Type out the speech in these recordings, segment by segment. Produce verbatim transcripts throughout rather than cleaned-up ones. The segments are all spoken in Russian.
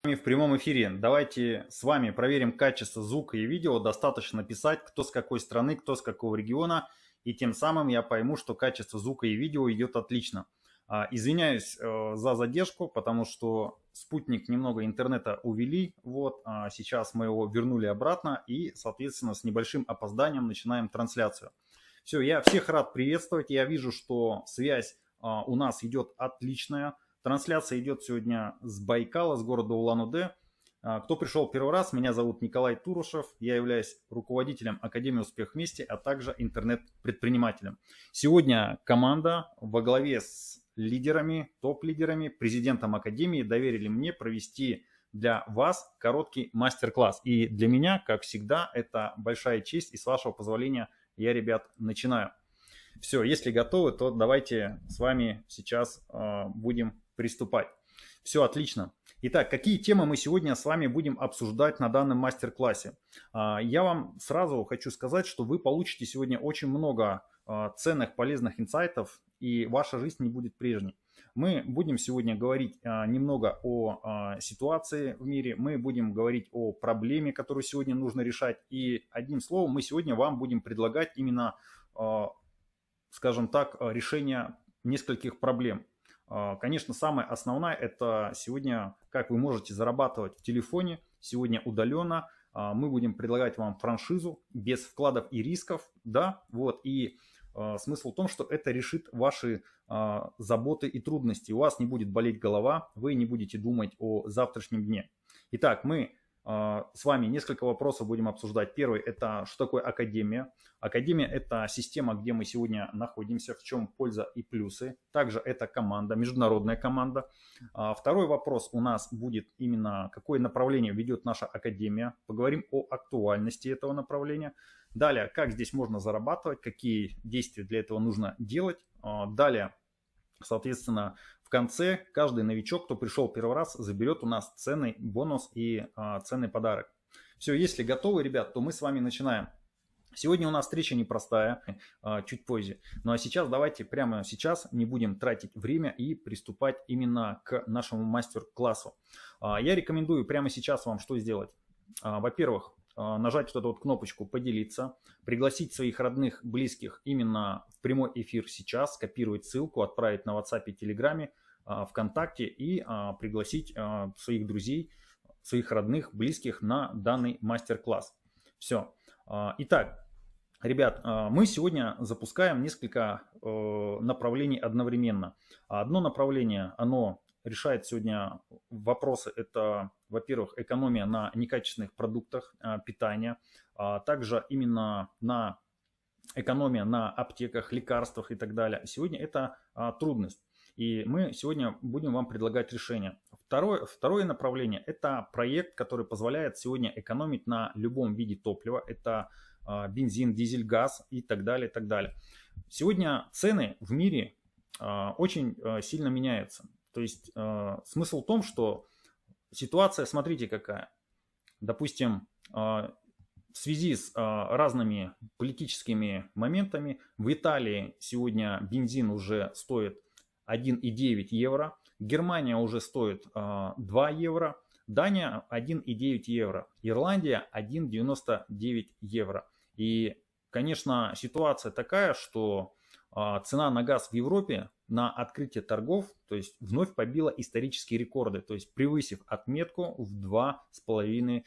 В прямом эфире. Давайте с вами проверим качество звука и видео. Достаточно написать, кто с какой страны, кто с какого региона. И тем самым я пойму, что качество звука и видео идет отлично. А, извиняюсь э, за задержку, потому что спутник немного интернета увели. Вот, а сейчас мы его вернули обратно и, соответственно, с небольшим опозданием начинаем трансляцию. Все, я всех рад приветствовать. Я вижу, что связь а, у нас идет отличная. Трансляция идет сегодня с Байкала, с города Улан-Удэ. Кто пришел первый раз, меня зовут Николай Турушев. Я являюсь руководителем Академии «Успех вместе», а также интернет-предпринимателем. Сегодня команда во главе с лидерами, топ-лидерами, президентом Академии доверили мне провести для вас короткий мастер-класс. И для меня, как всегда, это большая честь. И с вашего позволения я, ребят, начинаю. Все, если готовы, то давайте с вами сейчас э, будем приступать. Все отлично. Итак, какие темы мы сегодня с вами будем обсуждать на данном мастер-классе? Э, я вам сразу хочу сказать, что вы получите сегодня очень много э, ценных, полезных инсайтов, и ваша жизнь не будет прежней. Мы будем сегодня говорить э, немного о э, ситуации в мире, мы будем говорить о проблеме, которую сегодня нужно решать, и одним словом, мы сегодня вам будем предлагать именно э, скажем так, решение нескольких проблем. Конечно, самое основное – это сегодня, как вы можете зарабатывать в телефоне, сегодня удаленно. Мы будем предлагать вам франшизу без вкладов и рисков, да, вот, и смысл в том, что это решит ваши заботы и трудности. У вас не будет болеть голова, вы не будете думать о завтрашнем дне. Итак, мы с вами несколько вопросов будем обсуждать. Первый – это что такое Академия. Академия – это система, где мы сегодня находимся, в чем польза и плюсы. Также это команда, международная команда. Второй вопрос у нас будет именно, какое направление ведет наша Академия. Поговорим о актуальности этого направления. Далее, как здесь можно зарабатывать, какие действия для этого нужно делать. Далее, соответственно, в конце каждый новичок, кто пришел первый раз, заберет у нас ценный бонус и а, ценный подарок. Все, если готовы, ребят, то мы с вами начинаем. Сегодня у нас встреча непростая, а, чуть позже. Ну а сейчас давайте прямо сейчас не будем тратить время и приступать именно к нашему мастер-классу. А, я рекомендую прямо сейчас вам что сделать. А, во-первых, нажать вот эту вот кнопочку «Поделиться», пригласить своих родных, близких именно в прямой эфир сейчас, скопировать ссылку, отправить на WhatsApp и Telegram, ВКонтакте и пригласить своих друзей, своих родных, близких на данный мастер-класс. Все. Итак, ребят, мы сегодня запускаем несколько направлений одновременно. Одно направление, оно решает сегодня вопросы, это, во-первых, экономия на некачественных продуктах питания, а также именно на экономия на аптеках, лекарствах и так далее. Сегодня это а, трудность, и мы сегодня будем вам предлагать решение. Второе, второе направление – это проект, который позволяет сегодня экономить на любом виде топлива. Это а, бензин, дизель, газ и так далее, и так далее. Сегодня цены в мире а, очень а, сильно меняются. То есть э, смысл в том, что ситуация, смотрите какая. Допустим, э, в связи с э, разными политическими моментами в Италии сегодня бензин уже стоит один и девять евро, Германия уже стоит э, два евро, Дания один и девять евро, Ирландия один и девяносто девять евро. И, конечно, ситуация такая, что э, цена на газ в Европе на открытие торгов, то есть вновь побила исторические рекорды, то есть превысив отметку в два с половиной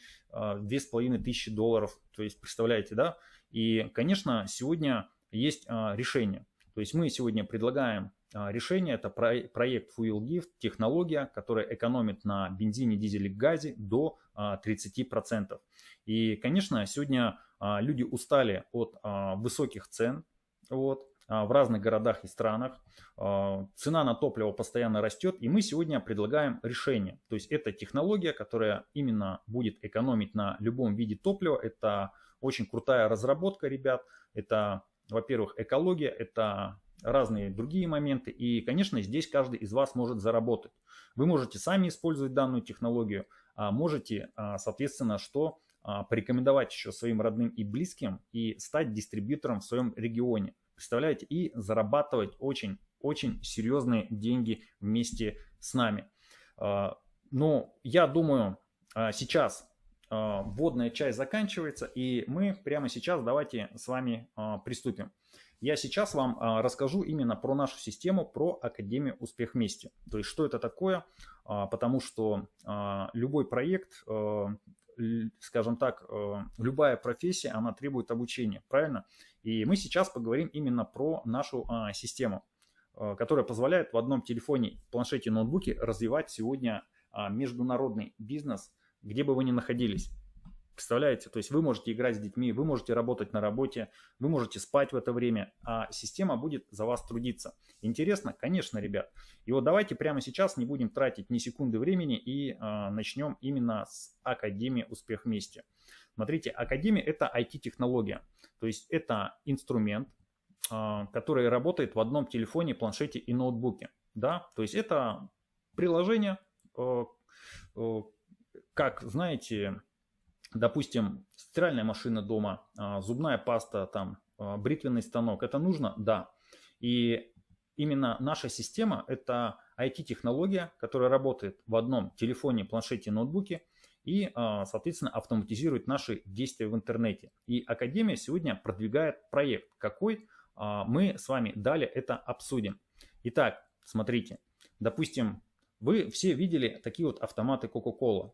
тысячи долларов. То есть представляете, да? И, конечно, сегодня есть решение. То есть мы сегодня предлагаем решение, это проект FuelGift, технология, которая экономит на бензине, дизеле, газе до тридцати процентов. И, конечно, сегодня люди устали от высоких цен, вот, в разных городах и странах. Цена на топливо постоянно растет, и мы сегодня предлагаем решение. То есть это технология, которая именно будет экономить на любом виде топлива. Это очень крутая разработка, ребят. Это, во-первых, экология, это разные другие моменты. И, конечно, здесь каждый из вас может заработать. Вы можете сами использовать данную технологию, а можете, соответственно, что порекомендовать еще своим родным и близким и стать дистрибьютором в своем регионе. Представляете, и зарабатывать очень-очень серьезные деньги вместе с нами. Но я думаю, сейчас вводная часть заканчивается, и мы прямо сейчас давайте с вами приступим. Я сейчас вам расскажу именно про нашу систему, про Академию Успех Вместе. То есть, что это такое, потому что любой проект, скажем так, любая профессия, она требует обучения, правильно? И мы сейчас поговорим именно про нашу систему, которая позволяет в одном телефоне, планшете, ноутбуке развивать сегодня международный бизнес, где бы вы ни находились. Представляете? То есть вы можете играть с детьми, вы можете работать на работе, вы можете спать в это время, а система будет за вас трудиться. Интересно? Конечно, ребят. И вот давайте прямо сейчас не будем тратить ни секунды времени и э, начнем именно с Академии Успех Вместе. Смотрите, Академия – это ай ти-технология. То есть это инструмент, э, который работает в одном телефоне, планшете и ноутбуке. Да? То есть это приложение, э, э, как, знаете, допустим, стиральная машина дома, зубная паста, там, бритвенный станок. Это нужно? Да. И именно наша система – это ай ти-технология, которая работает в одном телефоне, планшете, ноутбуке и, соответственно, автоматизирует наши действия в интернете. И Академия сегодня продвигает проект. Какой? Мы с вами далее это обсудим. Итак, смотрите. Допустим, вы все видели такие вот автоматы Coca-Cola.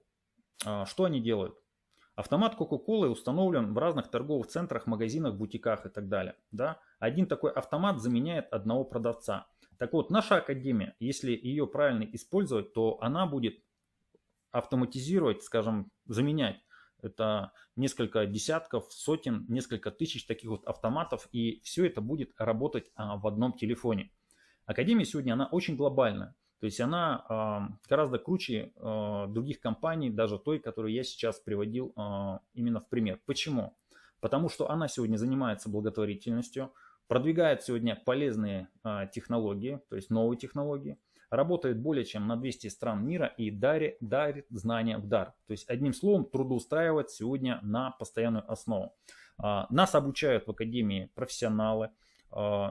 Что они делают? Автомат Coca-Cola установлен в разных торговых центрах, магазинах, бутиках и так далее. Да? Один такой автомат заменяет одного продавца. Так вот, наша Академия, если ее правильно использовать, то она будет автоматизировать, скажем, заменять. Это несколько десятков, сотен, несколько тысяч таких вот автоматов, и все это будет работать а, в одном телефоне. Академия сегодня, она очень глобальная. То есть она э, гораздо круче э, других компаний, даже той, которую я сейчас приводил э, именно в пример. Почему? Потому что она сегодня занимается благотворительностью, продвигает сегодня полезные э, технологии, то есть новые технологии, работает более чем на двести стран мира и дарит, дарит знания в дар. То есть одним словом трудоустраивает сегодня на постоянную основу. Э, нас обучают в Академии профессионалы. Э,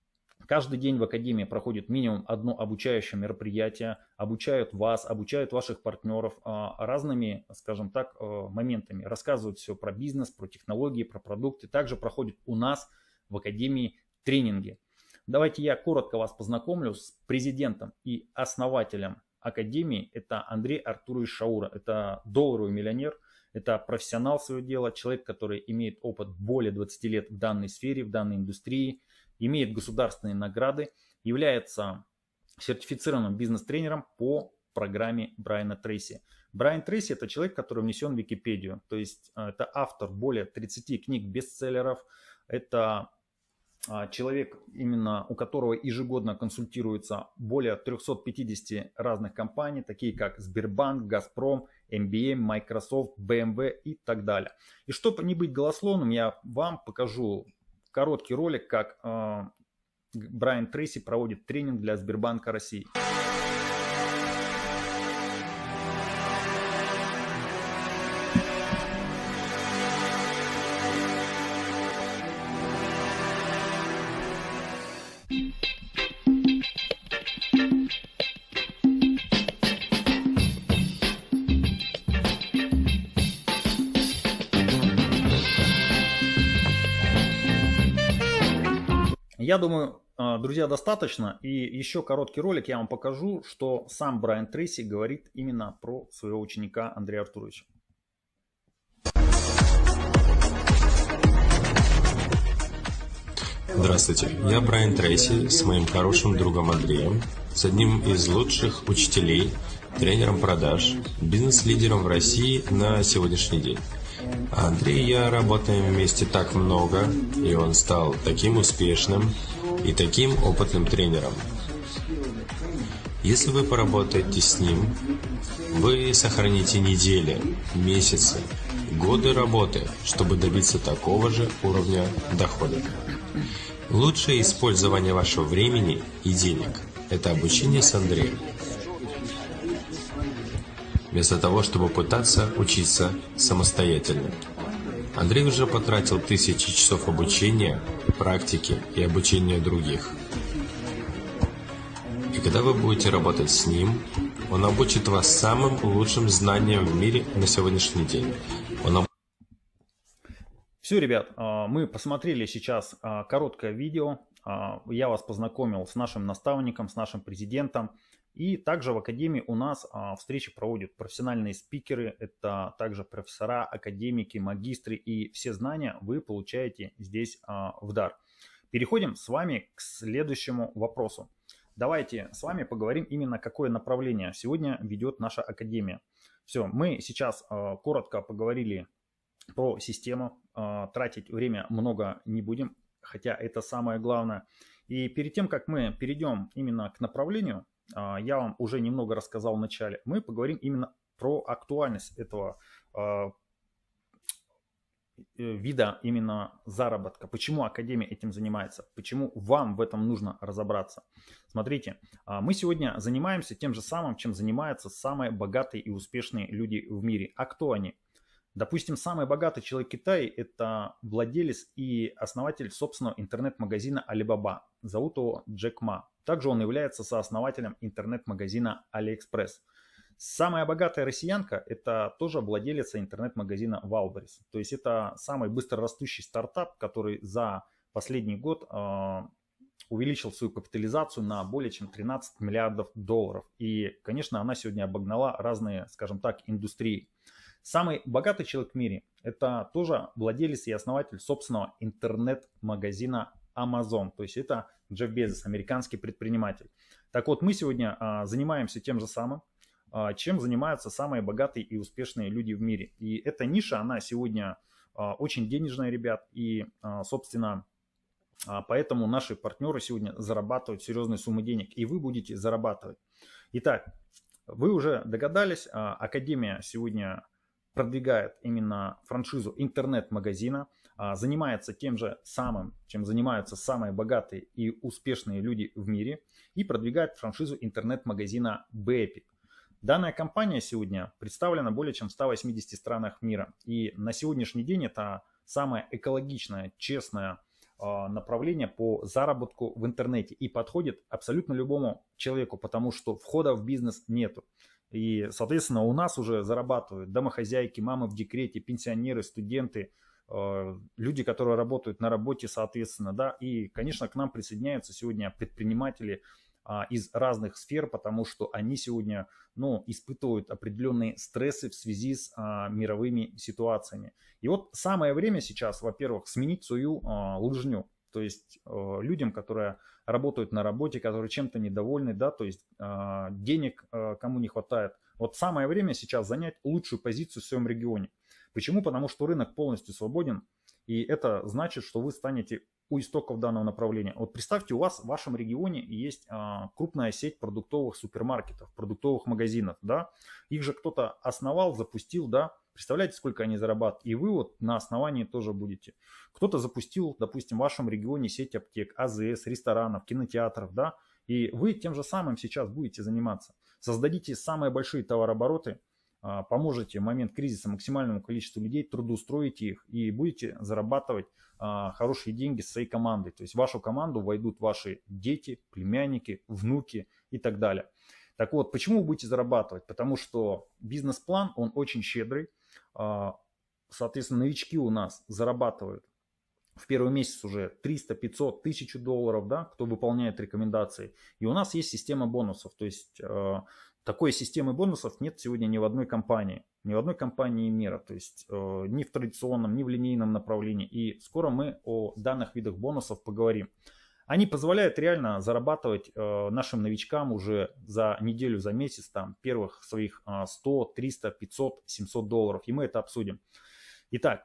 Каждый день в Академии проходит минимум одно обучающее мероприятие, обучают вас, обучают ваших партнеров разными, скажем так, моментами. Рассказывают все про бизнес, про технологии, про продукты. Также проходит у нас в Академии тренинги. Давайте я коротко вас познакомлю с президентом и основателем Академии. Это Андрей Артурович Шаура. Это долларовый миллионер, это профессионал своего дела, человек, который имеет опыт более двадцати лет в данной сфере, в данной индустрии. Имеет государственные награды, является сертифицированным бизнес-тренером по программе Брайана Трейси. Брайан Трейси – это человек, который внесен в Википедию, то есть это автор более тридцати книг-бестселлеров, это человек, именно у которого ежегодно консультируется более трёхсот пятидесяти разных компаний, такие как Сбербанк, Газпром, эм би эм, Microsoft, бэ эм вэ и так далее. И чтобы не быть голословным, я вам покажу короткий ролик, как э, Брайан Трейси проводит тренинг для Сбербанка России. Я думаю, друзья, достаточно. И еще короткий ролик я вам покажу, что сам Брайан Трейси говорит именно про своего ученика Андрея Артуровича. Здравствуйте, я Брайан Трейси с моим хорошим другом Андреем, с одним из лучших учителей, тренером продаж, бизнес-лидером в России на сегодняшний день. Андрей и я работаем вместе так много, и он стал таким успешным и таким опытным тренером. Если вы поработаете с ним, вы сохраните недели, месяцы, годы работы, чтобы добиться такого же уровня дохода. Лучшее использование вашего времени и денег – это обучение с Андреем. Вместо того, чтобы пытаться учиться самостоятельно. Андрей уже потратил тысячи часов обучения, практики и обучения других. И когда вы будете работать с ним, Он обучит вас самым лучшим знаниям в мире на сегодняшний день. Он об... Все, ребят, мы посмотрели сейчас короткое видео. Я вас познакомил с нашим наставником, с нашим президентом. И также в Академии у нас встречи проводят профессиональные спикеры. Это также профессора, академики, магистры. И все знания вы получаете здесь в дар. Переходим с вами к следующему вопросу. Давайте с вами поговорим именно, какое направление сегодня ведет наша Академия. Все, мы сейчас коротко поговорили про систему. Тратить время много не будем, хотя это самое главное. И перед тем, как мы перейдем именно к направлению, я вам уже немного рассказал в начале, мы поговорим именно про актуальность этого вида именно заработка. Почему Академия этим занимается? Почему вам в этом нужно разобраться? Смотрите, мы сегодня занимаемся тем же самым, чем занимаются самые богатые и успешные люди в мире. А кто они? Допустим, самый богатый человек Китая – это владелец и основатель собственного интернет-магазина Alibaba. Зовут его Джек Ма. Также он является сооснователем интернет-магазина AliExpress. Самая богатая россиянка – это тоже владелица интернет-магазина Wildberries. То есть это самый быстрорастущий стартап, который за последний год э, увеличил свою капитализацию на более чем тринадцать миллиардов долларов. И, конечно, она сегодня обогнала разные, скажем так, индустрии. Самый богатый человек в мире – это тоже владелец и основатель собственного интернет-магазина Amazon. То есть это Джефф Безос, американский предприниматель. Так вот, мы сегодня а, занимаемся тем же самым, а, чем занимаются самые богатые и успешные люди в мире. И эта ниша, она сегодня а, очень денежная, ребят. И, а, собственно, а, поэтому наши партнеры сегодня зарабатывают серьезные суммы денег. И вы будете зарабатывать. Итак, вы уже догадались, а, Академия сегодня продвигает именно франшизу интернет-магазина, занимается тем же самым, чем занимаются самые богатые и успешные люди в мире, и продвигает франшизу интернет-магазина Beepik. Данная компания сегодня представлена более чем в ста восьмидесяти странах мира. И на сегодняшний день это самое экологичное, честное направление по заработку в интернете. И подходит абсолютно любому человеку, потому что входа в бизнес нету. И, соответственно, у нас уже зарабатывают домохозяйки, мамы в декрете, пенсионеры, студенты, люди, которые работают на работе, соответственно, да. И, конечно, к нам присоединяются сегодня предприниматели из разных сфер, потому что они сегодня, ну, испытывают определенные стрессы в связи с а, мировыми ситуациями. И вот самое время сейчас, во-первых, сменить свою а, лыжню. То есть э, людям, которые работают на работе, которые чем-то недовольны, да, то есть э, денег э, кому не хватает. Вот самое время сейчас занять лучшую позицию в своем регионе. Почему? Потому что рынок полностью свободен, и это значит, что вы станете у истоков данного направления. Вот представьте, у вас в вашем регионе есть э, крупная сеть продуктовых супермаркетов, продуктовых магазинов, да. Их же кто-то основал, запустил, да. Представляете, сколько они зарабатывают? И вы вот на основании тоже будете. Кто-то запустил, допустим, в вашем регионе сеть аптек, АЗС, ресторанов, кинотеатров, да, и вы тем же самым сейчас будете заниматься. Создадите самые большие товарообороты, поможете в момент кризиса максимальному количеству людей, трудоустроите их и будете зарабатывать хорошие деньги с своей командой. То есть в вашу команду войдут ваши дети, племянники, внуки и так далее. Так вот, почему вы будете зарабатывать? Потому что бизнес-план, он очень щедрый. Соответственно, новички у нас зарабатывают в первый месяц уже триста, пятьсот, тысячу долларов, да, кто выполняет рекомендации. И у нас есть система бонусов. То есть такой системы бонусов нет сегодня ни в одной компании. Ни в одной компании мира. То есть ни в традиционном, ни в линейном направлении. И скоро мы о данных видах бонусов поговорим. Они позволяют реально зарабатывать э, нашим новичкам уже за неделю, за месяц, там, первых своих э, сто, триста, пятьсот, семьсот долларов. И мы это обсудим. Итак,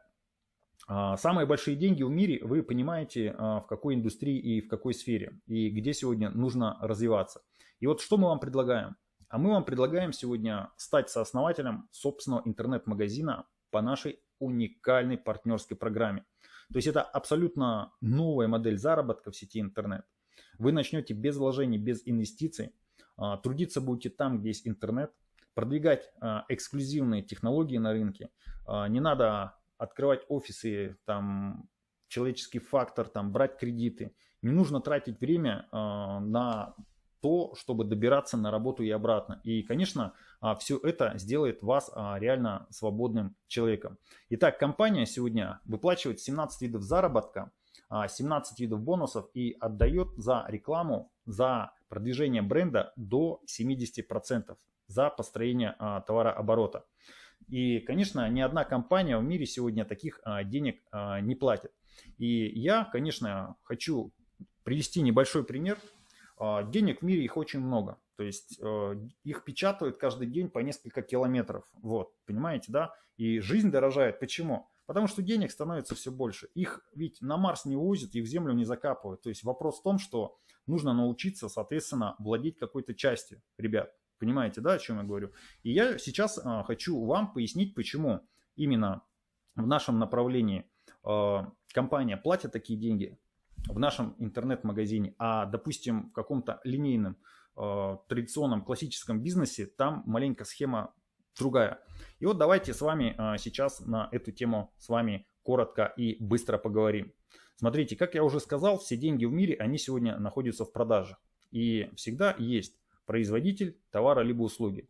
э, самые большие деньги в мире, вы понимаете, э, в какой индустрии и в какой сфере. И где сегодня нужно развиваться. И вот что мы вам предлагаем? А мы вам предлагаем сегодня стать сооснователем собственного интернет-магазина по нашей уникальной партнерской программе. То есть это абсолютно новая модель заработка в сети интернет. Вы начнете без вложений, без инвестиций, трудиться будете там, где есть интернет, продвигать эксклюзивные технологии на рынке. Не надо открывать офисы, там, человеческий фактор, там, брать кредиты. Не нужно тратить время на то, чтобы добираться на работу и обратно. И, конечно, все это сделает вас реально свободным человеком. Итак, компания сегодня выплачивает семнадцать видов заработка, семнадцать видов бонусов и отдает за рекламу, за продвижение бренда до семидесяти процентов за построение товарооборота. И, конечно, ни одна компания в мире сегодня таких денег не платит. И я, конечно, хочу привести небольшой пример. Денег в мире их очень много. То есть их печатают каждый день по несколько километров. Вот, понимаете, да? И жизнь дорожает. Почему? Потому что денег становится все больше. Их ведь на Марс не увозят, их в Землю не закапывают. То есть вопрос в том, что нужно научиться, соответственно, владеть какой-то частью, ребят. Понимаете, да, о чем я говорю? И я сейчас хочу вам пояснить, почему именно в нашем направлении компания платит такие деньги в нашем интернет-магазине, а, допустим, в каком-то линейном, э, традиционном, классическом бизнесе там маленько схема другая. И вот давайте с вами э, сейчас на эту тему с вами коротко и быстро поговорим. Смотрите, как я уже сказал, все деньги в мире, они сегодня находятся в продаже. И всегда есть производитель товара либо услуги.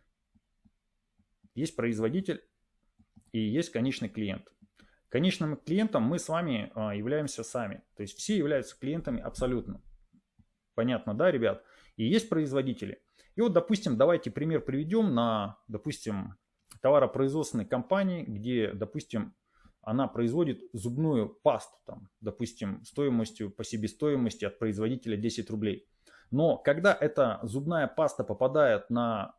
Есть производитель и есть конечный клиент. Конечным клиентом мы с вами являемся сами. То есть все являются клиентами абсолютно. Понятно, да, ребят? И есть производители. И вот, допустим, давайте пример приведем на, допустим, товаропроизводственной компании, где, допустим, она производит зубную пасту, там, допустим, стоимостью по себестоимости от производителя десять рублей. Но когда эта зубная паста попадает на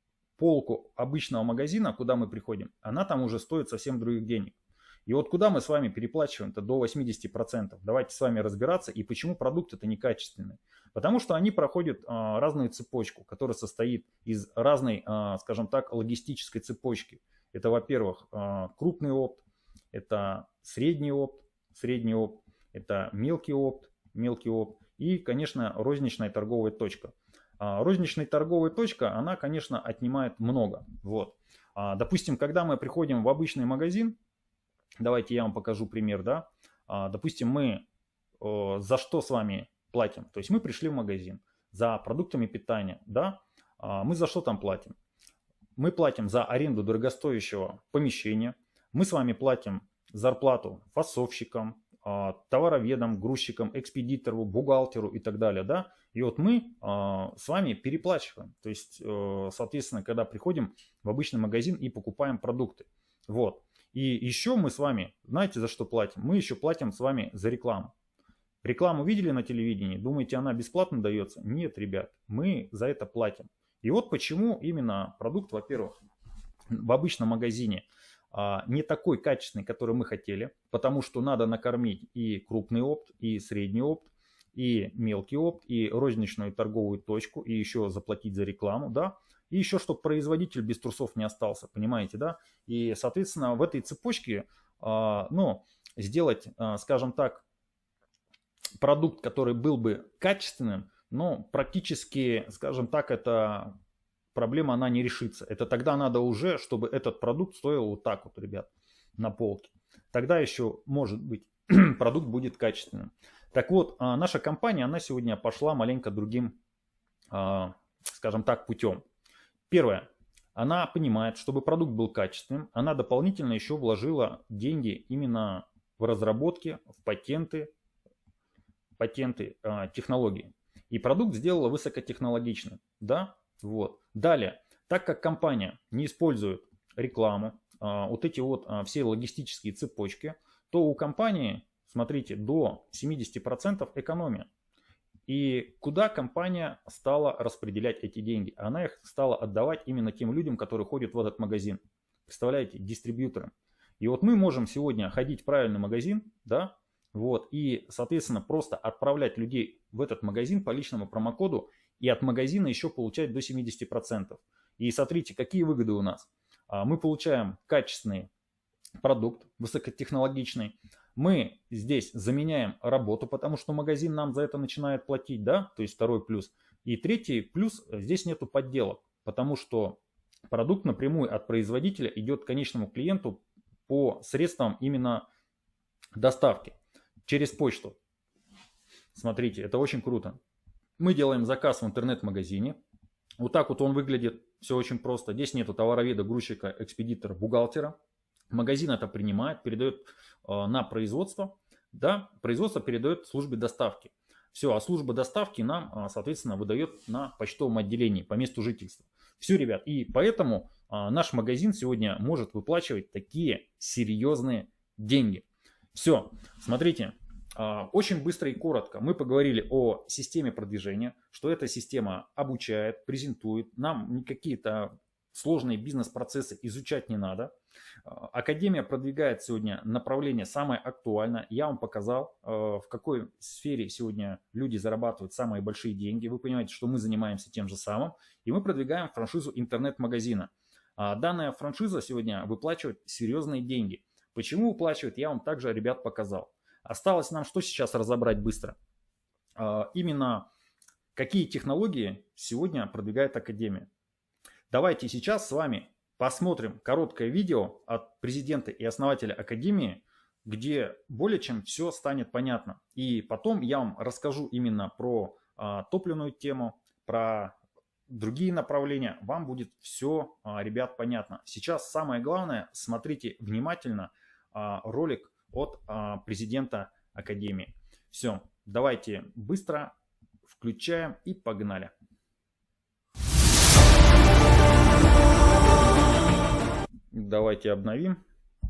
полку обычного магазина, куда мы приходим, она там уже стоит совсем других денег. И вот куда мы с вами переплачиваем-то до восьмидесяти процентов? Давайте с вами разбираться, и почему продукты-то некачественные. Потому что они проходят а, разную цепочку, которая состоит из разной, а, скажем так, логистической цепочки. Это, во-первых, а, крупный опт, это средний опт, средний опт, это мелкий опт, мелкий опт и, конечно, розничная торговая точка. А, розничная торговая точка, она, конечно, отнимает много. Вот. А, допустим, когда мы приходим в обычный магазин, давайте я вам покажу пример, да. Допустим, мы за что с вами платим? То есть мы пришли в магазин за продуктами питания, да. Мы за что там платим? Мы платим за аренду дорогостоящего помещения. Мы с вами платим зарплату фасовщикам, товароведам, грузчикам, экспедитору, бухгалтеру и так далее, да. И вот мы с вами переплачиваем. То есть, соответственно, когда приходим в обычный магазин и покупаем продукты. Вот. И еще мы с вами, знаете, за что платим? Мы еще платим с вами за рекламу. Рекламу видели на телевидении? Думаете, она бесплатно дается? Нет, ребят, мы за это платим. И вот почему именно продукт, во-первых, в обычном магазине а, не такой качественный, который мы хотели, потому что надо накормить и крупный опт, и средний опт, и мелкий опт, и розничную торговую точку, и еще заплатить за рекламу, да. И еще, чтобы производитель без трусов не остался, понимаете, да? И, соответственно, в этой цепочке, ну, сделать, скажем так, продукт, который был бы качественным, но практически, скажем так, эта проблема, она не решится. Это тогда надо уже, чтобы этот продукт стоил вот так вот, ребят, на полке. Тогда еще, может быть, продукт будет качественным. Так вот, наша компания, она сегодня пошла маленько другим, скажем так, путем. Первое. Она понимает, чтобы продукт был качественным, она дополнительно еще вложила деньги именно в разработки, в патенты, патенты э, технологии. И продукт сделала высокотехнологичным. Да? Вот. Далее, так как компания не использует рекламу, э, вот эти вот э, все логистические цепочки, то у компании, смотрите, до семидесяти процентов экономия. И куда компания стала распределять эти деньги? Она их стала отдавать именно тем людям, которые ходят в этот магазин. Представляете, дистрибьюторам. И вот мы можем сегодня ходить в правильный магазин, да, вот, и, соответственно, просто отправлять людей в этот магазин по личному промокоду и от магазина еще получать до семидесяти процентов. И смотрите, какие выгоды у нас. Мы получаем качественный продукт, высокотехнологичный. Мы здесь заменяем работу, потому что магазин нам за это начинает платить, да, то есть второй плюс. И третий плюс, здесь нету подделок, потому что продукт напрямую от производителя идет к конечному клиенту по средствам именно доставки через почту. Смотрите, это очень круто. Мы делаем заказ в интернет-магазине. Вот так вот он выглядит. Все очень просто. Здесь нету товароведа, грузчика, экспедитора, бухгалтера. Магазин это принимает, передает э, на производство. Да, производство передает службе доставки. Все, а служба доставки нам, э, соответственно, выдает на почтовом отделении по месту жительства. Все, ребят. И поэтому э, наш магазин сегодня может выплачивать такие серьезные деньги. Все, смотрите. Очень быстро и коротко мы поговорили о системе продвижения, что эта система обучает, презентует. Нам какие-то сложные бизнес-процессы изучать не надо. Академия продвигает сегодня направление самое актуальное. Я вам показал, в какой сфере сегодня люди зарабатывают самые большие деньги. Вы понимаете, что мы занимаемся тем же самым. И мы продвигаем франшизу интернет-магазина. Данная франшиза сегодня выплачивает серьезные деньги. Почему выплачивает, я вам также, ребят, показал. Осталось нам что сейчас разобрать быстро? Именно какие технологии сегодня продвигает Академия. Давайте сейчас с вами посмотрим короткое видео от президента и основателя Академии, где более чем все станет понятно. И потом я вам расскажу именно про топливную тему, про другие направления. Вам будет все, ребят, понятно. Сейчас самое главное, смотрите внимательно ролик от а, президента Академии. Все, давайте быстро включаем и погнали. Давайте обновим.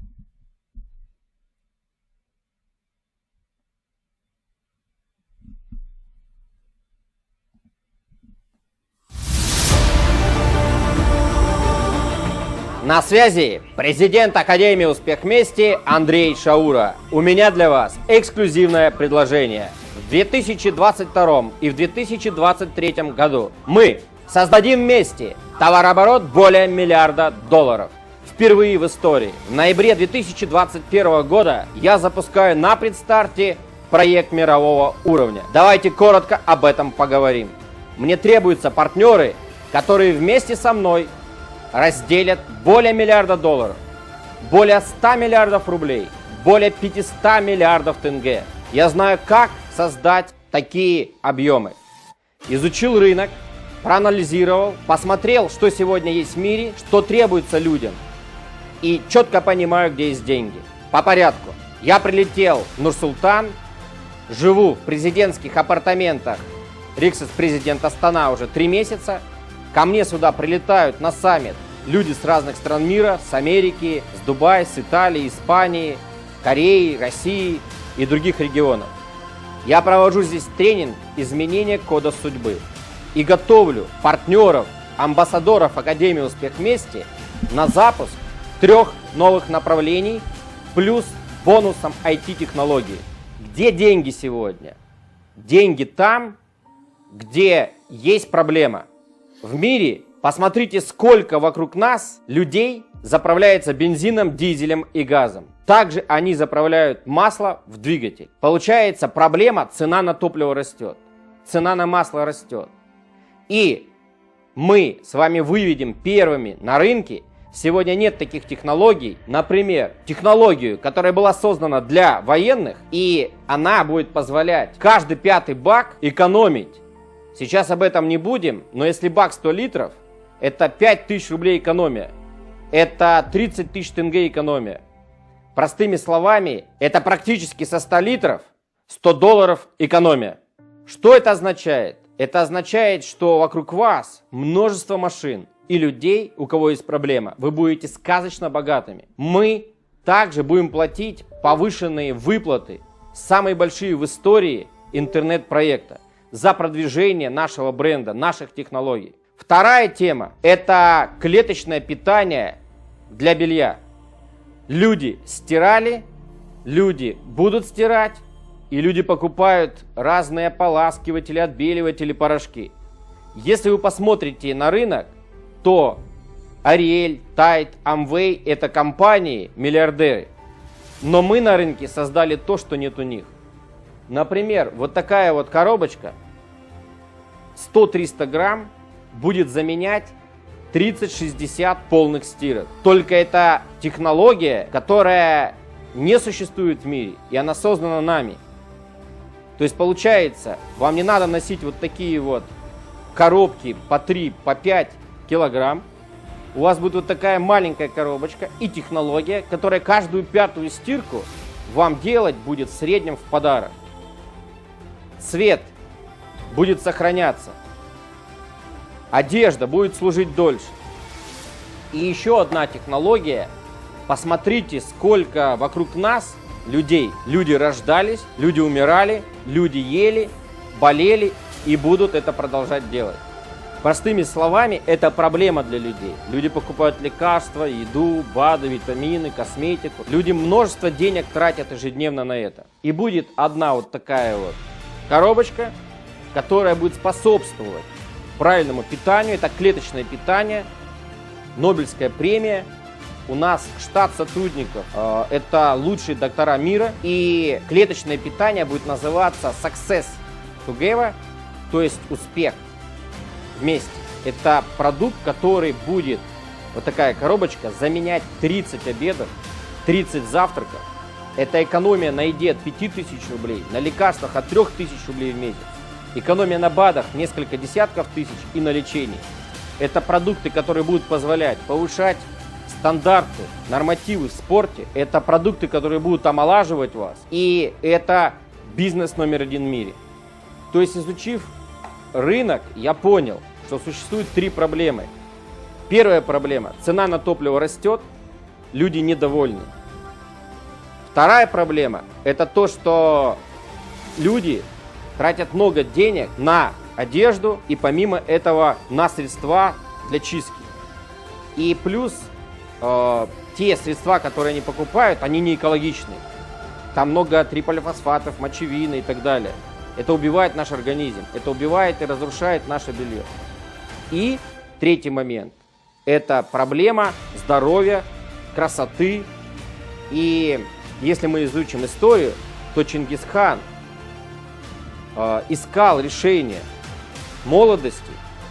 На связи президент Академии «Успех вместе» Андрей Шаура. У меня для вас эксклюзивное предложение. В две тысячи двадцать втором и в две тысячи двадцать третьем году мы создадим вместе товарооборот более миллиарда долларов. Впервые в истории. В ноябре две тысячи двадцать первого года я запускаю на предстарте проект мирового уровня. Давайте коротко об этом поговорим. Мне требуются партнеры, которые вместе со мной разделят более миллиарда долларов, более ста миллиардов рублей, более пятисот миллиардов тенге. Я знаю, как создать такие объемы. Изучил рынок, проанализировал, посмотрел, что сегодня есть в мире, что требуется людям. И четко понимаю, где есть деньги. По порядку. Я прилетел в Нур-Султан, живу в президентских апартаментах Риксис президент Астана уже три месяца. Ко мне сюда прилетают на саммит люди с разных стран мира, с Америки, с Дубая, с Италии, Испании, Кореи, России и других регионов. Я провожу здесь тренинг «Изменение кода судьбы» и готовлю партнеров, амбассадоров Академии «Успех вместе» на запуск трех новых направлений плюс бонусом ай ти-технологии. Где деньги сегодня? Деньги там, где есть проблема. В мире посмотрите, сколько вокруг нас людей заправляется бензином, дизелем и газом. Также они заправляют масло в двигатель. Получается проблема, цена на топливо растет, цена на масло растет. И мы с вами выведем первыми на рынке. Сегодня нет таких технологий. Например, технологию, которая была создана для военных, и она будет позволять каждый пятый бак экономить. Сейчас об этом не будем, но если бак сто литров, это пять тысяч рублей экономия. Это тридцать тысяч тенге экономия. Простыми словами, это практически со ста литров сто долларов экономия. Что это означает? Это означает, что вокруг вас множество машин и людей, у кого есть проблема. Вы будете сказочно богатыми. Мы также будем платить повышенные выплаты, самые большие в истории интернет-проекта, за продвижение нашего бренда, наших технологий. Вторая тема – это клеточное питание для белья. Люди стирали, люди будут стирать, и люди покупают разные ополаскиватели, отбеливатели, порошки. Если вы посмотрите на рынок, то Ariel, Tide, Amway – это компании-миллиардеры. Но мы на рынке создали то, что нет у них. Например, вот такая вот коробочка сто-триста грамм будет заменять тридцать-шестьдесят полных стирок. Только это технология, которая не существует в мире, и она создана нами. То есть получается, вам не надо носить вот такие вот коробки по три, по пять килограмм. У вас будет вот такая маленькая коробочка и технология, которая каждую пятую стирку вам делать будет в среднем в подарок. Цвет будет сохраняться. Одежда будет служить дольше. И еще одна технология. Посмотрите, сколько вокруг нас людей. Люди рождались, люди умирали, люди ели, болели и будут это продолжать делать. Простыми словами, это проблема для людей. Люди покупают лекарства, еду, БАДы, витамины, косметику. Люди множество денег тратят ежедневно на это. И будет одна вот такая вот коробочка, которая будет способствовать правильному питанию. Это клеточное питание, Нобелевская премия. У нас штат сотрудников, э, это лучшие доктора мира. И клеточное питание будет называться Success Together, то есть успех вместе. Это продукт, который будет, вот такая коробочка, заменять тридцать обедов, тридцать завтраков. Это экономия на еде от пяти тысяч рублей, на лекарствах от трёх тысяч рублей в месяц. Экономия на БАДах несколько десятков тысяч и на лечении. Это продукты, которые будут позволять повышать стандарты, нормативы в спорте. Это продукты, которые будут омолаживать вас. И это бизнес номер один в мире. То есть, изучив рынок, я понял, что существует три проблемы. Первая проблема – цена на топливо растет, люди недовольны. Вторая проблема – это то, что люди тратят много денег на одежду и помимо этого на средства для чистки. И плюс э, те средства, которые они покупают, они не экологичные. Там много триполифосфатов, мочевины и так далее. Это убивает наш организм, это убивает и разрушает наше белье. И третий момент – это проблема здоровья, красоты. И если мы изучим историю, то Чингисхан э, искал решение молодости,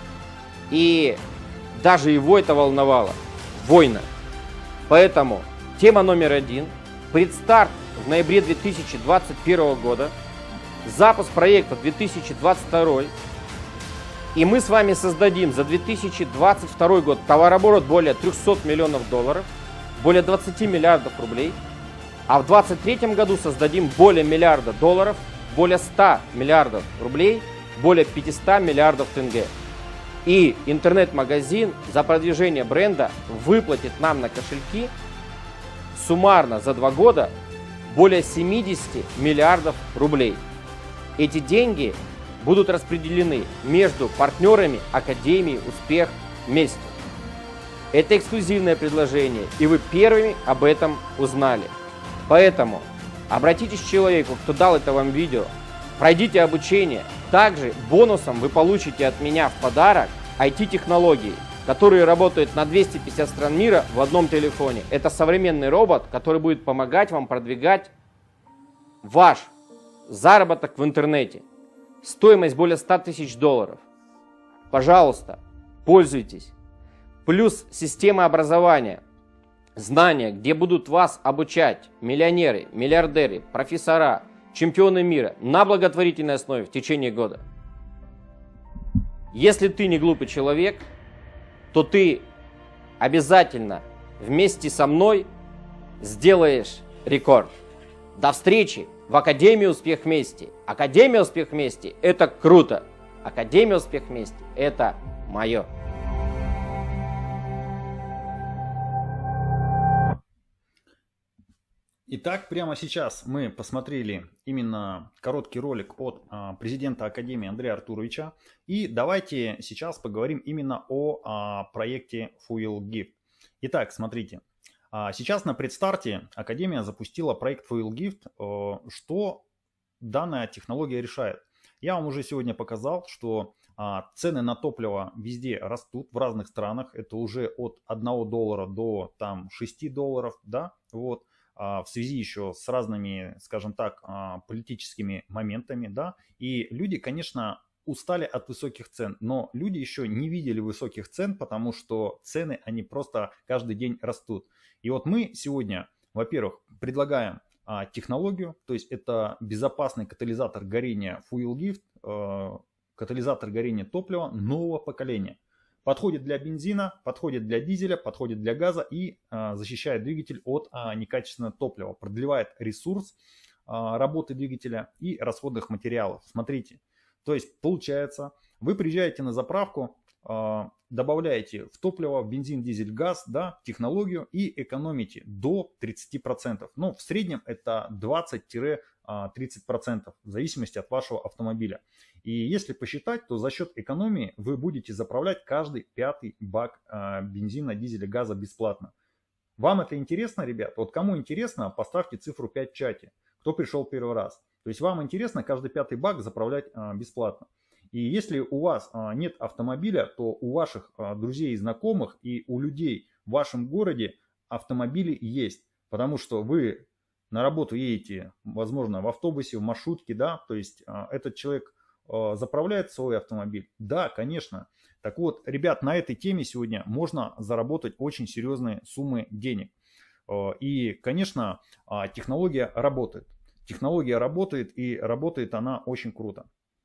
и даже его это волновало – война. Поэтому тема номер один – предстарт в ноябре две тысячи двадцать первого года, запуск проекта две тысячи двадцать второй. И мы с вами создадим за две тысячи двадцать второй год товарооборот более трёхсот миллионов долларов, более двадцати миллиардов рублей. А в две тысячи двадцать третьем году создадим более миллиарда долларов, более ста миллиардов рублей, более пятисот миллиардов тенге. И интернет-магазин за продвижение бренда выплатит нам на кошельки суммарно за два года более семидесяти миллиардов рублей. Эти деньги будут распределены между партнерами Академии «Успех вместе». Это эксклюзивное предложение, и вы первыми об этом узнали. Поэтому обратитесь к человеку, кто дал это вам видео, пройдите обучение. Также бонусом вы получите от меня в подарок ай ти-технологии, которые работают на двести пятьдесят стран мира в одном телефоне. Это современный робот, который будет помогать вам продвигать ваш заработок в интернете. Стоимость более ста тысяч долларов. Пожалуйста, пользуйтесь. Плюс система образования, знания, где будут вас обучать миллионеры, миллиардеры, профессора, чемпионы мира на благотворительной основе в течение года. Если ты не глупый человек, то ты обязательно вместе со мной сделаешь рекорд. До встречи в Академии «Успех вместе». Академия «Успех вместе» – это круто. Академия «Успех вместе» – это мое. Итак, прямо сейчас мы посмотрели именно короткий ролик от а, президента Академии Андрея Артуровича. И давайте сейчас поговорим именно о а, проекте FuelGift. Итак, смотрите. А, сейчас на предстарте Академия запустила проект FuelGift. А, что данная технология решает? Я вам уже сегодня показал, что а, цены на топливо везде растут в разных странах. Это уже от одного доллара до там, шести долларов. Да? Вот. В связи еще с разными, скажем так, политическими моментами, да, и люди, конечно, устали от высоких цен, но люди еще не видели высоких цен, потому что цены, они просто каждый день растут. И вот мы сегодня, во-первых, предлагаем а, технологию, то есть это безопасный катализатор горения Fuel Gift, а, катализатор горения топлива нового поколения. Подходит для бензина, подходит для дизеля, подходит для газа и а, защищает двигатель от а, некачественного топлива, продлевает ресурс а, работы двигателя и расходных материалов. Смотрите, то есть получается, вы приезжаете на заправку, а, добавляете в топливо, в бензин, дизель, газ, да, технологию и экономите до тридцати процентов. Ну, в среднем это двадцать-тридцать процентов в зависимости от вашего автомобиля. И если посчитать, то за счет экономии вы будете заправлять каждый пятый бак а, бензина, дизеля, газа бесплатно. Вам это интересно, ребят? Вот кому интересно, поставьте цифру пять в чате. Кто пришел первый раз? То есть вам интересно каждый пятый бак заправлять а, бесплатно. И если у вас а, нет автомобиля, то у ваших а, друзей и знакомых и у людей в вашем городе автомобили есть. Потому что вы на работу едете, возможно, в автобусе, в маршрутке, да, то есть а, этот человек а, заправляет свой автомобиль. Да, конечно. Так вот, ребят, на этой теме сегодня можно заработать очень серьезные суммы денег. А, и, конечно, а, технология работает. Технология работает, и работает она очень круто.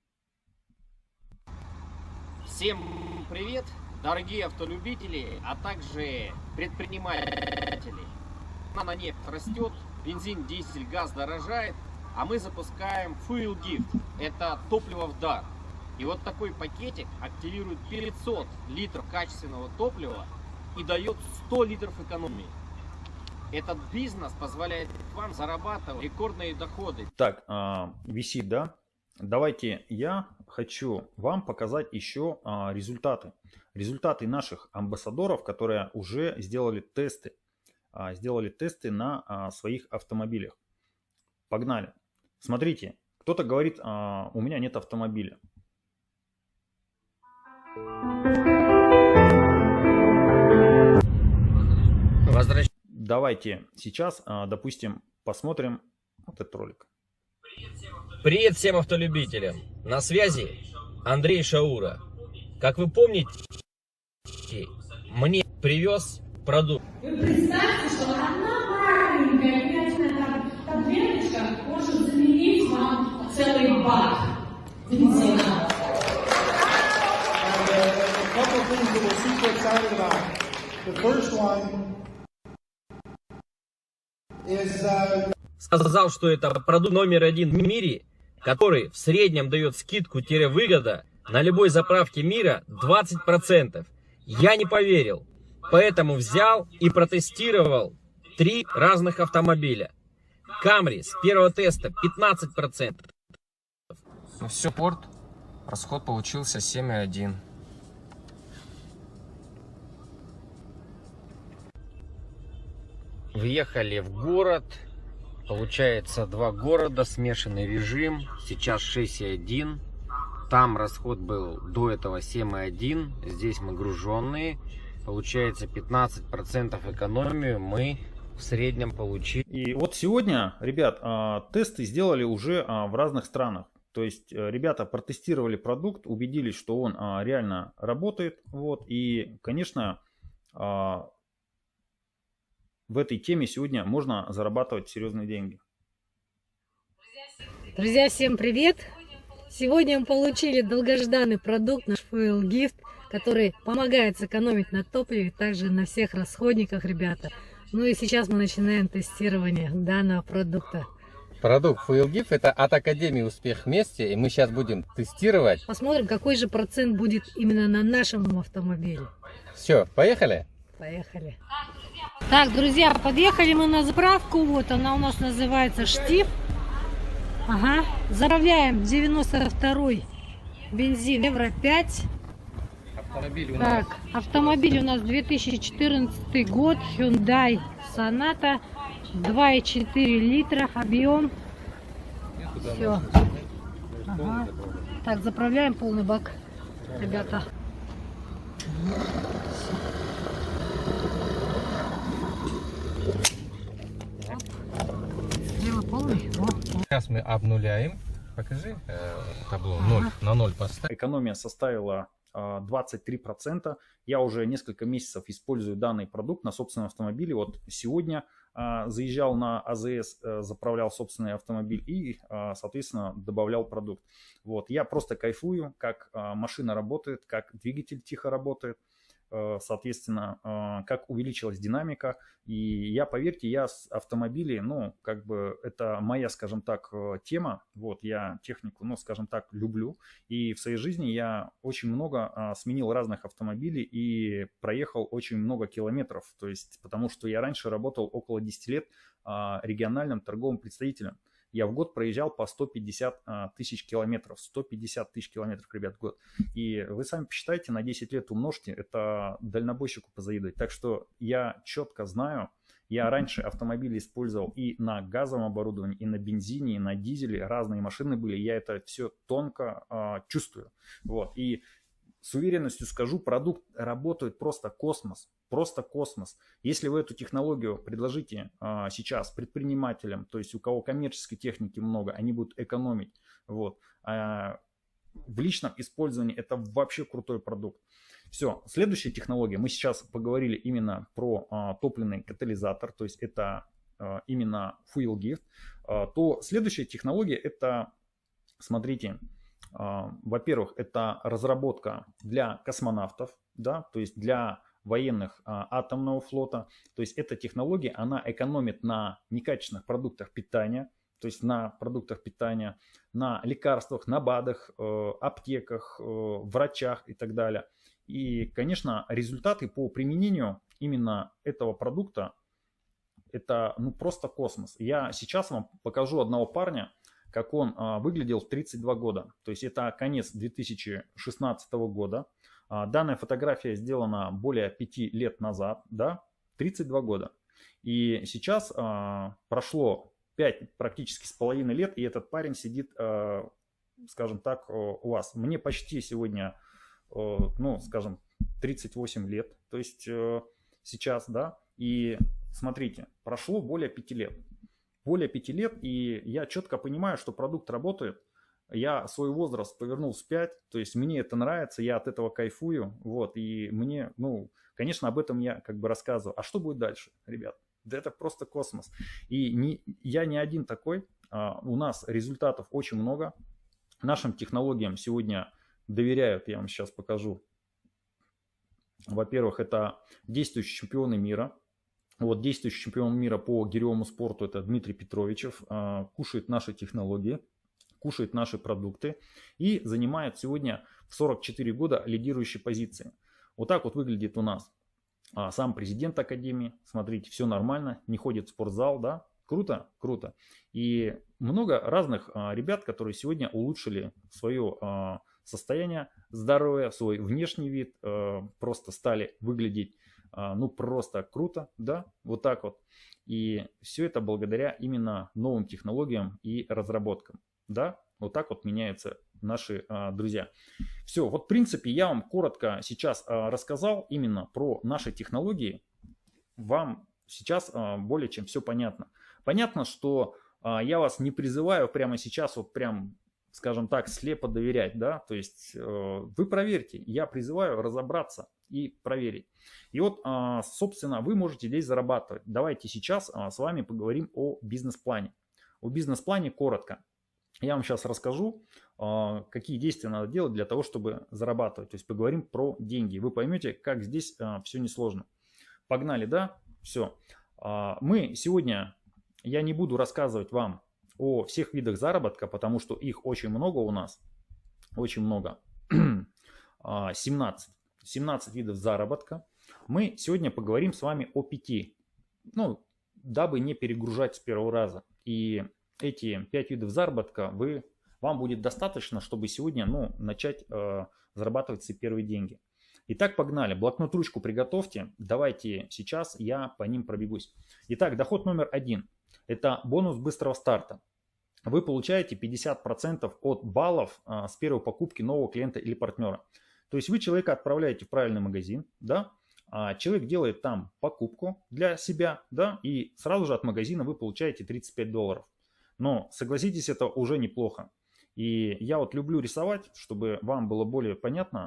Всем привет, дорогие автолюбители, а также предприниматели. Цена на нефть растет, бензин, дизель, газ дорожает, а мы запускаем Fuel Gift. Это топливо в дар. И вот такой пакетик активирует пятьсот литров качественного топлива и дает сто литров экономии. Этот бизнес позволяет вам зарабатывать рекордные доходы. Так, а, висит, да? Давайте я хочу вам показать еще а, результаты. Результаты наших амбассадоров, которые уже сделали тесты. А, сделали тесты на а, своих автомобилях. Погнали. Смотрите, кто-то говорит, а, у меня нет автомобиля. Возвращ... Давайте сейчас, а, допустим, посмотрим вот этот ролик. Привет всем автолюбителям! На связи Андрей Шаура. Как вы помните, мне привез продукт. Вы представьте, что одна маленькая мятная таблеточка может заменить вам целый бак бензина. Сказал, что это продукт номер один в мире, который в среднем дает скидку-выгода на любой заправке мира двадцать процентов. Я не поверил, поэтому взял и протестировал три разных автомобиля. Camry с первого теста пятнадцать процентов. Ну все, порт, расход получился семь и один. Въехали в город. Получается два города, смешанный режим. Сейчас шесть и один. Там расход был до этого семь и один. Здесь мы груженные. Получается пятнадцать процентов экономию мы в среднем получили. И вот сегодня, ребят, тесты сделали уже в разных странах. То есть ребята протестировали продукт, убедились, что он реально работает. Вот. И, конечно, в этой теме сегодня можно зарабатывать серьезные деньги. Друзья, всем привет! Сегодня мы получили долгожданный продукт, наш Fuel Gift, который помогает сэкономить на топливе, также на всех расходниках, ребята. Ну и сейчас мы начинаем тестирование данного продукта. Продукт Fuel Gift это от Академии Успех Вместе, и мы сейчас будем тестировать. Посмотрим, какой же процент будет именно на нашем автомобиле. Все, поехали? Поехали. Так, друзья, подъехали мы на заправку. Вот она у нас называется Штиф. Ага. Заправляем девяносто второй бензин Евро пять. Автомобиль у нас. Так, автомобиль у нас две тысячи четырнадцатый год. Hyundai Sonata. два и четыре литра объем. Все. Ага. Так, заправляем полный бак, ребята. Полный. Вот. Сейчас мы обнуляем. Покажи э, табло. ноль на ноль поставь. Экономия составила двадцать три процента. Я уже несколько месяцев использую данный продукт на собственном автомобиле. Вот сегодня заезжал на АЗС, заправлял собственный автомобиль и, соответственно, добавлял продукт. Вот. Я просто кайфую, как машина работает, как двигатель тихо работает. Соответственно, как увеличилась динамика. И я, поверьте, я с автомобилей, ну, как бы это моя, скажем так, тема. Вот, я технику, ну, скажем так, люблю. И в своей жизни я очень много сменил разных автомобилей и проехал очень много километров. То есть, потому что я раньше работал около десяти лет региональным торговым представителем. Я в год проезжал по сто пятьдесят тысяч километров. сто пятьдесят тысяч километров, ребят, в год. И вы сами посчитайте, на десять лет умножьте, это дальнобойщику позавидовать. Так что я четко знаю, я раньше автомобили использовал и на газовом оборудовании, и на бензине, и на дизеле. Разные машины были, я это все тонко э, чувствую. Вот. И с уверенностью скажу, продукт работает просто космос. Просто космос. Если вы эту технологию предложите а, сейчас предпринимателям, то есть у кого коммерческой техники много, они будут экономить. Вот. А, в личном использовании это вообще крутой продукт. Все. Следующая технология. Мы сейчас поговорили именно про а, топливный катализатор, то есть это а, именно Fuel Gift. А, то следующая технология это, смотрите, а, во-первых, это разработка для космонавтов, да, то есть для военных а, атомного флота. То есть эта технология, она экономит на некачественных продуктах питания, то есть на продуктах питания, на лекарствах, на БАДах, э, аптеках, э, врачах и так далее. И, конечно, результаты по применению именно этого продукта, это ну, просто космос. Я сейчас вам покажу одного парня, как он а, выглядел в тридцать два года. То есть это конец две тысячи шестнадцатого года. А, данная фотография сделана более пяти лет назад, да, тридцать два года. И сейчас а, прошло пять практически с половиной лет, и этот парень сидит, а, скажем так, у вас. Мне почти сегодня, а, ну, скажем, тридцать восемь лет, то есть а, сейчас, да. И смотрите, прошло более пяти лет. Более пяти лет, и я четко понимаю, что продукт работает. Я свой возраст повернул вспять, то есть мне это нравится, я от этого кайфую, вот, и мне, ну, конечно, об этом я как бы рассказываю. А что будет дальше, ребят? Да это просто космос. И не, я не один такой, а, у нас результатов очень много. Нашим технологиям сегодня доверяют, я вам сейчас покажу. Во-первых, это действующие чемпионы мира. Вот действующий чемпион мира по гиревому спорту, это Дмитрий Петровичев, кушает наши технологии, кушает наши продукты и занимает сегодня в сорок четыре года лидирующие позиции. Вот так вот выглядит у нас сам президент Академии. Смотрите, все нормально, не ходит в спортзал, да? Круто, круто. И много разных ребят, которые сегодня улучшили свое состояние здоровья, свой внешний вид, просто стали выглядеть ну просто круто, да, вот так вот. И все это благодаря именно новым технологиям и разработкам, да, вот так вот меняются наши а, друзья. Все, вот в принципе я вам коротко сейчас а, рассказал именно про наши технологии. Вам сейчас а, более чем все понятно. Понятно, что а, я вас не призываю прямо сейчас вот прям, скажем так, слепо доверять, да, то есть э, вы проверьте, я призываю разобраться и проверить. И вот, а, собственно, вы можете здесь зарабатывать. Давайте сейчас а, с вами поговорим о бизнес-плане. О бизнес-плане коротко. Я вам сейчас расскажу, а, какие действия надо делать для того, чтобы зарабатывать. То есть поговорим про деньги. Вы поймете, как здесь а, все несложно. Погнали, да? Все. А, мы сегодня, я не буду рассказывать вам о всех видах заработка, потому что их очень много у нас. Очень много. семнадцать. семнадцать видов заработка. Мы сегодня поговорим с вами о пяти. Ну, дабы не перегружать с первого раза. И эти пять видов заработка вы, вам будет достаточно, чтобы сегодня ну, начать э, зарабатывать свои первые деньги. Итак, погнали. Блокнот, ручку приготовьте. Давайте сейчас я по ним пробегусь. Итак, доход номер один. Это бонус быстрого старта. Вы получаете пятьдесят процентов от баллов а, с первой покупки нового клиента или партнера. То есть вы человека отправляете в правильный магазин, да, а человек делает там покупку для себя, да, и сразу же от магазина вы получаете тридцать пять долларов. Но согласитесь, это уже неплохо. И я вот люблю рисовать, чтобы вам было более понятно.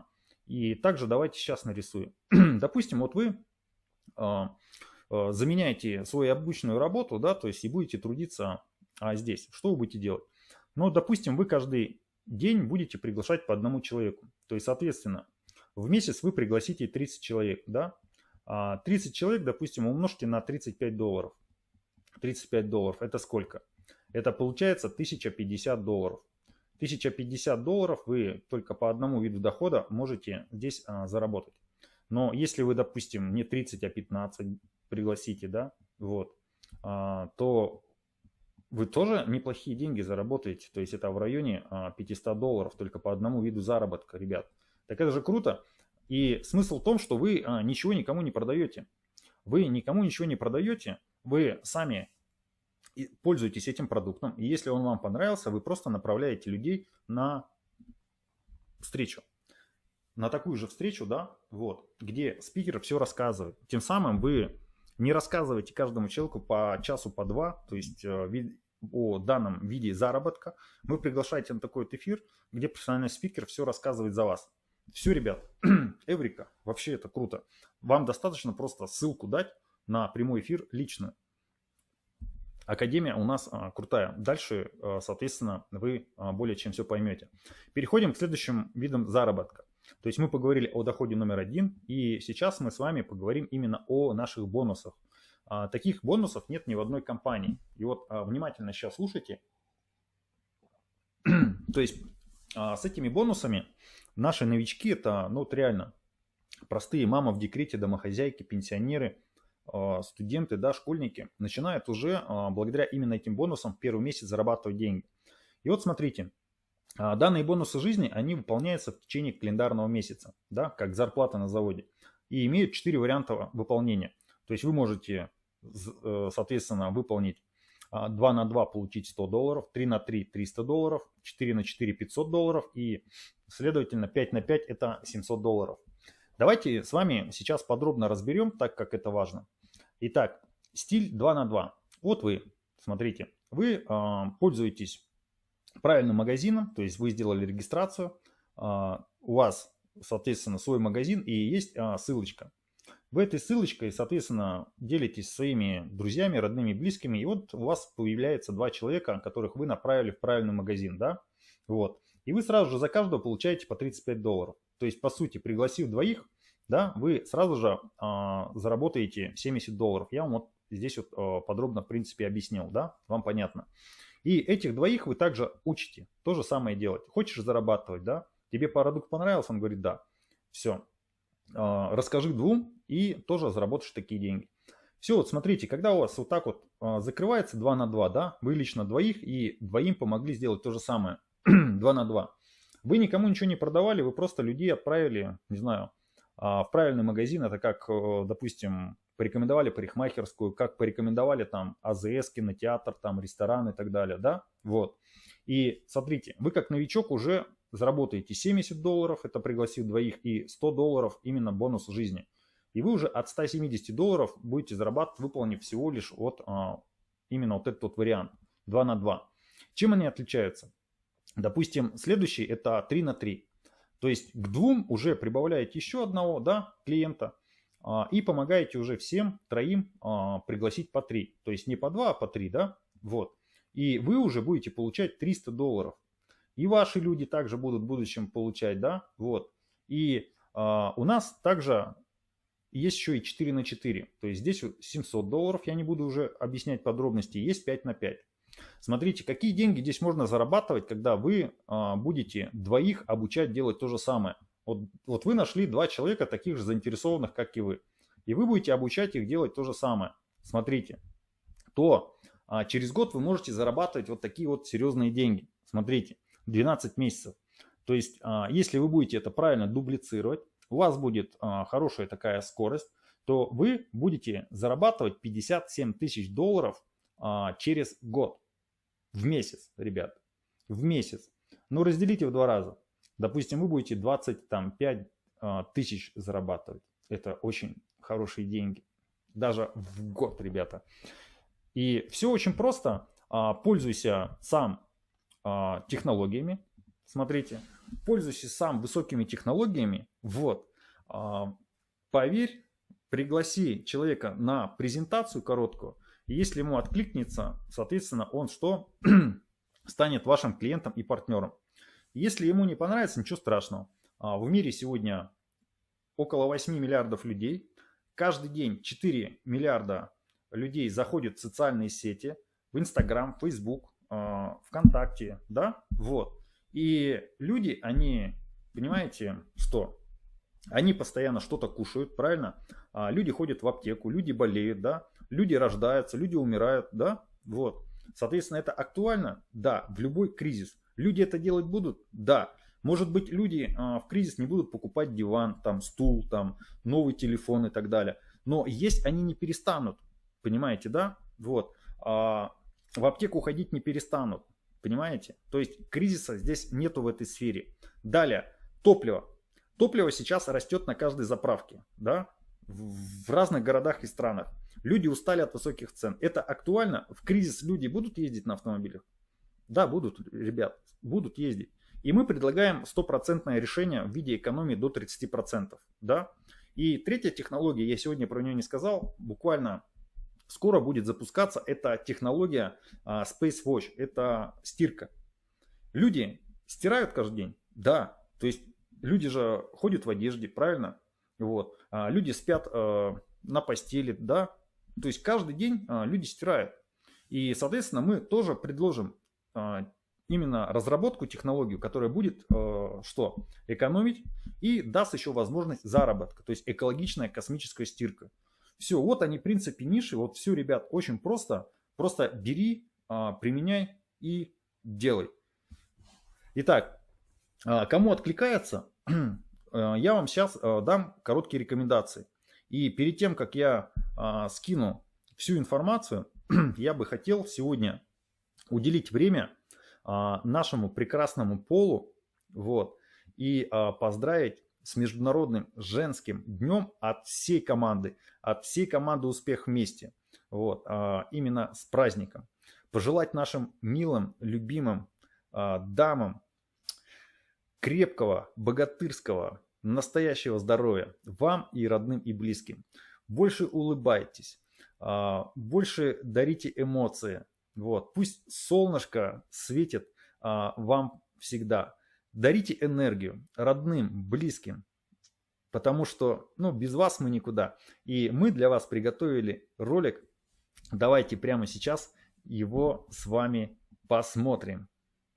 И также давайте сейчас нарисую. Допустим, вот вы а, а, заменяете свою обычную работу, да, то есть и будете трудиться а, здесь. Что вы будете делать? Ну, допустим, вы каждый день будете приглашать по одному человеку. То есть, соответственно, в месяц вы пригласите тридцать человек, да? А тридцать человек, допустим, умножьте на тридцать пять долларов. тридцать пять долларов это сколько? Это получается тысяча пятьдесят долларов. тысяча пятьдесят долларов вы только по одному виду дохода можете здесь а, заработать. Но если вы, допустим, не тридцать, а пятнадцать пригласите, да, вот, а, то вы тоже неплохие деньги заработаете. То есть это в районе а, пятьсот долларов только по одному виду заработка, ребят. Так это же круто. И смысл в том, что вы а, ничего никому не продаете. Вы никому ничего не продаете, вы сами пользуетесь этим продуктом. И если он вам понравился, вы просто направляете людей на встречу. На такую же встречу, да, вот, где спикер все рассказывает. Тем самым вы не рассказываете каждому человеку по часу, по два, то есть о данном виде заработка. Вы приглашаете на такой эфир, где профессиональный спикер все рассказывает за вас. Все, ребят, Эврика, вообще это круто. Вам достаточно просто ссылку дать на прямой эфир лично. Академия у нас а, крутая. Дальше, а, соответственно, вы а, более чем все поймете. Переходим к следующим видам заработка. То есть мы поговорили о доходе номер один, и сейчас мы с вами поговорим именно о наших бонусах. А, таких бонусов нет ни в одной компании. И вот а, внимательно сейчас слушайте. То есть а, с этими бонусами наши новички, это ну, вот реально простые мамы в декрете, домохозяйки, пенсионеры, студенты, да, школьники начинают уже благодаря именно этим бонусам в первый месяц зарабатывать деньги. И вот смотрите, данные бонусы жизни, они выполняются в течение календарного месяца, да, как зарплата на заводе, и имеют четыре варианта выполнения. То есть вы можете, соответственно, выполнить два на два, получить сто долларов, три на три триста долларов, четыре на четыре пятьсот долларов и, следовательно, пять на пять это семьсот долларов. Давайте с вами сейчас подробно разберем, так как это важно. Итак, стиль два на два. Вот вы, смотрите, вы э, пользуетесь правильным магазином, то есть вы сделали регистрацию, э, у вас, соответственно, свой магазин и есть э, ссылочка. В этой ссылочкой, соответственно, делитесь своими друзьями, родными, близкими, и вот у вас появляется два человека, которых вы направили в правильный магазин, да, вот. И вы сразу же за каждого получаете по тридцать пять долларов. То есть, по сути, пригласив двоих, да, вы сразу же а, заработаете семьдесят долларов. Я вам вот здесь вот а, подробно, в принципе, объяснил, да, вам понятно. И этих двоих вы также учите то же самое делать. Хочешь зарабатывать, да, тебе продукт понравился, он говорит, да, все, а, расскажи двум и тоже заработаешь такие деньги. Все, вот смотрите, когда у вас вот так вот а, закрывается два на два, да, вы лично двоих и двоим помогли сделать то же самое. два на два. Вы никому ничего не продавали, вы просто людей отправили, не знаю, в правильный магазин. Это как, допустим, порекомендовали парикмахерскую, как порекомендовали там АЗС, кинотеатр, там ресторан и так далее, да, вот. И смотрите, вы как новичок уже заработаете семьдесят долларов, это пригласив двоих, и сто долларов именно бонус жизни. И вы уже от ста семидесяти долларов будете зарабатывать, выполнив всего лишь вот именно вот этот вот вариант два на два. Чем они отличаются? Допустим, следующий это три на три. То есть к двум уже прибавляете еще одного, да, клиента а, и помогаете уже всем троим а, пригласить по три. То есть не по два, а по три, да, вот. И вы уже будете получать триста долларов. И ваши люди также будут в будущем получать, да, вот. И а, у нас также есть еще и четыре на четыре. То есть здесь семьсот долларов, я не буду уже объяснять подробности, есть пять на пять. Смотрите, какие деньги здесь можно зарабатывать, когда вы а, будете двоих обучать делать то же самое. Вот, вот вы нашли два человека, таких же заинтересованных, как и вы. И вы будете обучать их делать то же самое. Смотрите, то а, через год вы можете зарабатывать вот такие вот серьезные деньги. Смотрите, двенадцать месяцев. То есть, а, если вы будете это правильно дублицировать, у вас будет а, хорошая такая скорость, то вы будете зарабатывать пятьдесят семь тысяч долларов а, через год. В месяц, ребят, в месяц. Ну, разделите в два раза. Допустим, вы будете двадцать пять тысяч зарабатывать. Это очень хорошие деньги. Даже в год, ребята. И все очень просто. Пользуйся сам технологиями. смотрите, пользуйся сам высокими технологиями, вот, поверь, пригласи человека на презентацию короткую, и если ему откликнется, соответственно, он что? Станет вашим клиентом и партнером. Если ему не понравится, ничего страшного. В мире сегодня около восьми миллиардов людей. Каждый день четыре миллиарда людей заходят в социальные сети, в Инстаграм, Фейсбук, ВКонтакте, да, вот. И люди, они, понимаете, что? Они постоянно что-то кушают, правильно? Люди ходят в аптеку, люди болеют, да, люди рождаются, люди умирают, да, вот. Соответственно, это актуально? Да, в любой кризис. Люди это делать будут? Да. Может быть, люди а, в кризис не будут покупать диван, там, стул, там, новый телефон и так далее. Но есть они не перестанут, понимаете, да? Вот. А, в аптеку ходить не перестанут, понимаете? То есть кризиса здесь нету в этой сфере. Далее, топливо. Топливо сейчас растет на каждой заправке, да? В, в разных городах и странах. Люди устали от высоких цен. Это актуально? В кризис люди будут ездить на автомобилях? Да, будут, ребят, будут ездить. И мы предлагаем стопроцентное решение в виде экономии до тридцати процентов. Да? И третья технология, я сегодня про нее не сказал, буквально скоро будет запускаться. Это технология uh, Space Wash, это стирка. Люди стирают каждый день? Да. То есть люди же ходят в одежде, правильно? Вот. Uh, люди спят uh, на постели, да. То есть каждый день uh, люди стирают. И, соответственно, мы тоже предложим uh, именно разработку, технологию, которая будет э, что? Экономить и даст еще возможность заработка, то есть экологичная космическая стирка. Все, вот они принципы ниши, вот все, ребят, очень просто. Просто бери, э, применяй и делай. Итак, э, кому откликается, э, я вам сейчас э, дам короткие рекомендации. И перед тем, как я э, скину всю информацию, я бы хотел сегодня уделить время нашему прекрасному полу, вот, и а, поздравить с Международным женским днем от всей команды, от всей команды «Успех вместе», вот, а, именно с праздником. Пожелать нашим милым, любимым а, дамам крепкого, богатырского, настоящего здоровья, вам и родным, и близким. Больше улыбайтесь, а, больше дарите эмоции. Вот, пусть солнышко светит а, вам всегда. Дарите энергию родным, близким, потому что ну, без вас мы никуда. И мы для вас приготовили ролик. Давайте прямо сейчас его с вами посмотрим.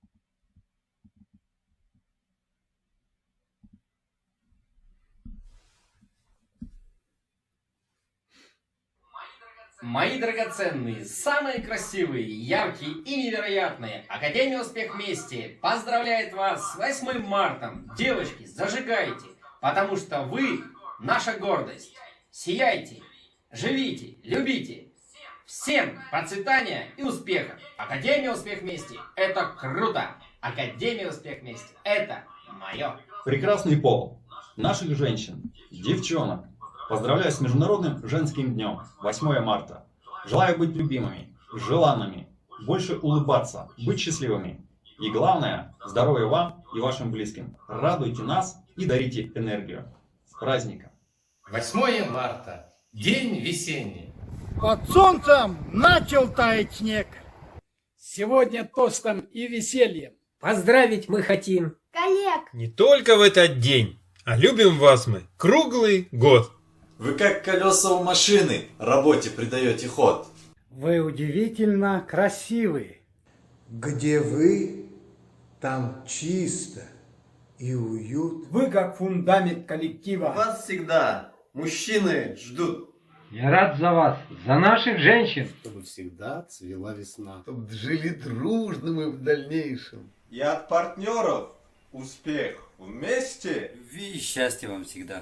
Мои драгоценные, самые красивые, яркие и невероятные, Академия «Успех вместе» поздравляет вас с восьмым марта. Девочки, зажигайте, потому что вы наша гордость. Сияйте, живите, любите. Всем процветания и успеха. Академия «Успех вместе» – это круто. Академия «Успех вместе» – это мое. Прекрасный пол наших женщин, девчонок. Поздравляю с Международным женским днем, восьмое марта. Желаю быть любимыми, желанными, больше улыбаться, быть счастливыми. И главное, здоровья вам и вашим близким. Радуйте нас и дарите энергию. С праздником! восьмое марта. День весенний. Под солнцем начал таять снег. Сегодня тостом и весельем поздравить мы хотим коллег. Не только в этот день, а любим вас мы круглый год. Вы как колеса у машины работе придаете ход. Вы удивительно красивые. Где вы, там чисто и уют. Вы как фундамент коллектива. Вас всегда мужчины ждут. Я рад за вас, за наших женщин. Чтобы всегда цвела весна. Чтобы жили дружно мы в дальнейшем. И от партнеров успех вместе. Любви и счастья вам всегда.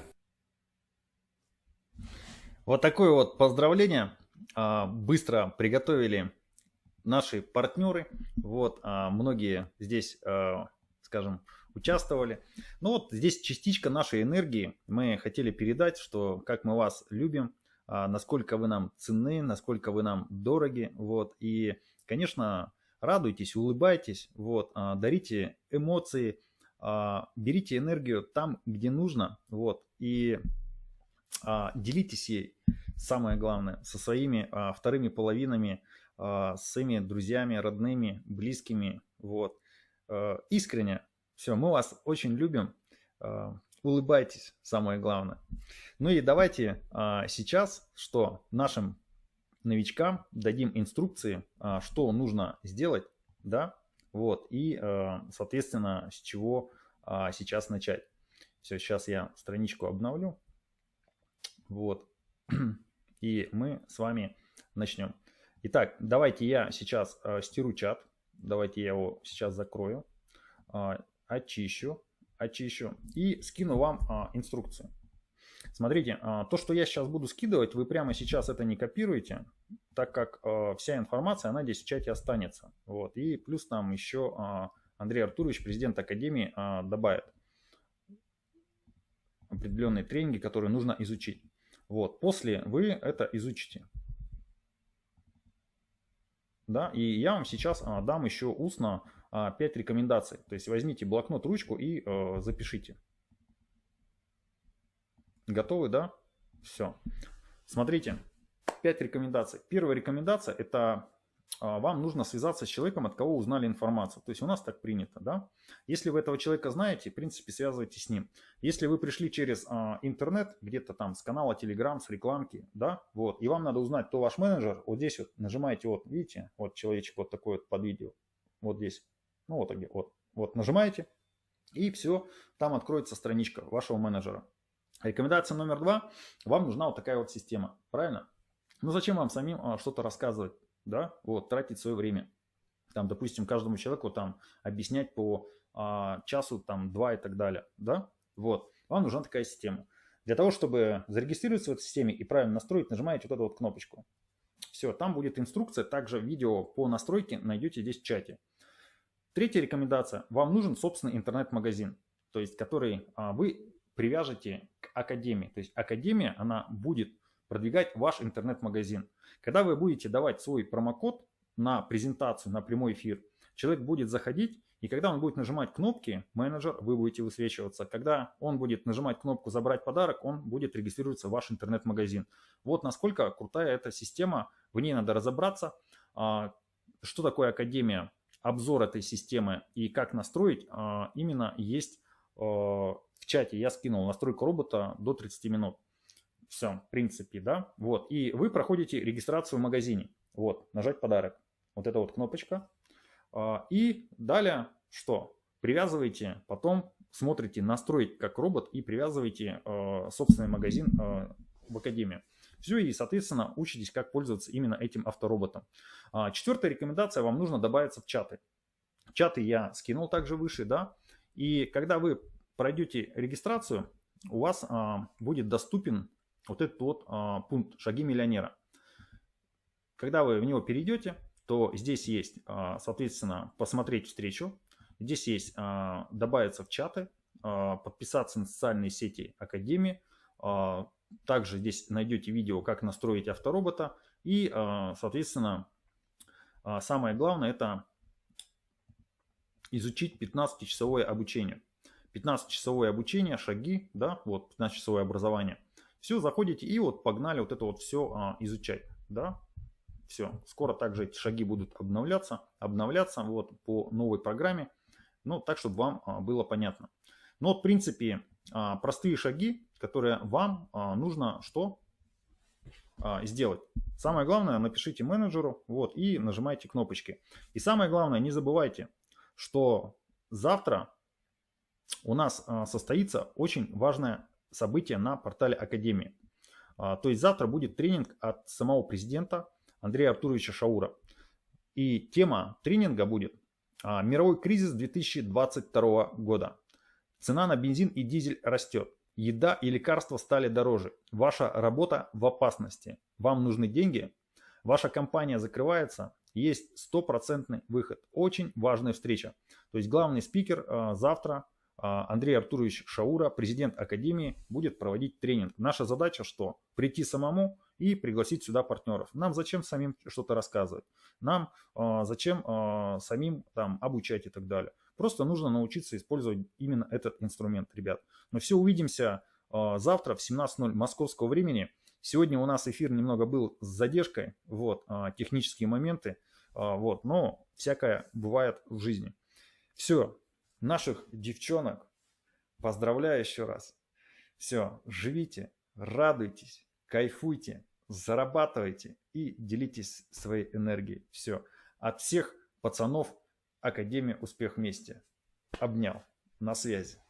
Вот такое вот поздравление быстро приготовили наши партнеры. Вот, многие здесь, скажем, участвовали. Ну вот здесь частичка нашей энергии. Мы хотели передать, что как мы вас любим, насколько вы нам ценны, насколько вы нам дороги. Вот, и, конечно, радуйтесь, улыбайтесь, вот, дарите эмоции, берите энергию там, где нужно, вот, и делитесь ей, самое главное, со своими вторыми половинами, с своими друзьями, родными, близкими, вот, искренне. Все, мы вас очень любим, улыбайтесь, самое главное. Ну и давайте сейчас, что нашим новичкам дадим инструкции, что нужно сделать, да, вот, и, соответственно, с чего сейчас начать. Все, сейчас я страничку обновлю, вот, и мы с вами начнем. Итак, давайте я сейчас стиру чат, давайте я его сейчас закрою, очищу, очищу и скину вам инструкцию. Смотрите, то, что я сейчас буду скидывать, вы прямо сейчас это не копируете, так как вся информация, она здесь в чате останется. Вот. И плюс там еще Андрей Артурович, президент Академии, добавит определенные тренинги, которые нужно изучить. Вот. После вы это изучите. Да? И я вам сейчас дам еще устно пять рекомендаций. То есть возьмите блокнот, ручку и запишите. Готовы, да? Все. Смотрите, пять рекомендаций. Первая рекомендация – это а, вам нужно связаться с человеком, от кого узнали информацию. То есть у нас так принято, да? Если вы этого человека знаете, в принципе, связывайтесь с ним. Если вы пришли через а, интернет, где-то там с канала Telegram, с рекламки, да, вот, и вам надо узнать, кто ваш менеджер, вот здесь вот нажимаете, вот, видите, вот человечек вот такой вот под видео, вот здесь, ну вот, вот, вот нажимаете, и все, там откроется страничка вашего менеджера. Рекомендация номер два. Вам нужна вот такая вот система. Правильно? Ну зачем вам самим а, что-то рассказывать? Да? Вот, тратить свое время. Там, допустим, каждому человеку там объяснять по а, часу, там, два и так далее. Да? Вот. Вам нужна такая система. Для того, чтобы зарегистрироваться в этой системе и правильно настроить, нажимаете вот эту вот кнопочку. Все, там будет инструкция. Также видео по настройке найдете здесь в чате. Третья рекомендация. Вам нужен собственный интернет-магазин. То есть, который а, вы привяжете к Академии. То есть Академия, она будет продвигать ваш интернет-магазин. Когда вы будете давать свой промокод на презентацию, на прямой эфир, человек будет заходить, и когда он будет нажимать кнопки «Менеджер», вы будете высвечиваться. Когда он будет нажимать кнопку «Забрать подарок», он будет регистрироваться в ваш интернет-магазин. Вот насколько крутая эта система, в ней надо разобраться. Что такое Академия, обзор этой системы и как настроить, именно есть в чате. Я скинул настройку робота до тридцати минут. Все, в принципе, да. Вот. И вы проходите регистрацию в магазине. Вот, нажать подарок. Вот эта вот кнопочка. И далее что? Привязываете, потом смотрите настроить как робот и привязываете собственный магазин в Академию. Все, и, соответственно, учитесь, как пользоваться именно этим автороботом. Четвертая рекомендация. Вам нужно добавиться в чаты. Чаты я скинул также выше, да. И когда вы пройдете регистрацию, у вас а, будет доступен вот этот вот а, пункт «Шаги миллионера». Когда вы в него перейдете, то здесь есть, а, соответственно, посмотреть встречу. Здесь есть а, добавиться в чаты, а, подписаться на социальные сети Академии. А, также здесь найдете видео, как настроить авторобота. И, а, соответственно, а, самое главное – это изучить пятнадцатичасовое обучение. пятнадцатичасовое обучение, шаги, да, вот пятнадцатичасовое образование. Все, заходите и вот погнали вот это вот все а, изучать, да. Все, скоро также эти шаги будут обновляться, обновляться вот по новой программе, ну так, чтобы вам а, было понятно. Но вот в принципе а, простые шаги, которые вам а, нужно что а, сделать. Самое главное, напишите менеджеру, вот, и нажимайте кнопочки. И самое главное, не забывайте, что завтра у нас а, состоится очень важное событие на портале Академии. А, то есть завтра будет тренинг от самого президента Андрея Артуровича Шаура. И тема тренинга будет а, «Мировой кризис две тысячи двадцать второго года. Цена на бензин и дизель растет. Еда и лекарства стали дороже. Ваша работа в опасности. Вам нужны деньги? Ваша компания закрывается? Есть стопроцентный выход». Очень важная встреча. То есть главный спикер а, завтра Андрей Артурович Шаура, президент Академии, будет проводить тренинг. Наша задача что? Прийти самому и пригласить сюда партнеров. Нам зачем самим что-то рассказывать? Нам э, зачем э, самим там обучать и так далее? Просто нужно научиться использовать именно этот инструмент, ребят. Мы все увидимся э, завтра в семнадцать ноль московского времени. Сегодня у нас эфир немного был с задержкой, вот, э, технические моменты, э, вот, но всякое бывает в жизни. Все, наших девчонок поздравляю еще раз. Все, живите, радуйтесь, кайфуйте, зарабатывайте и делитесь своей энергией. Все. От всех пацанов Академия Успех Вместе. Обнял. На связи.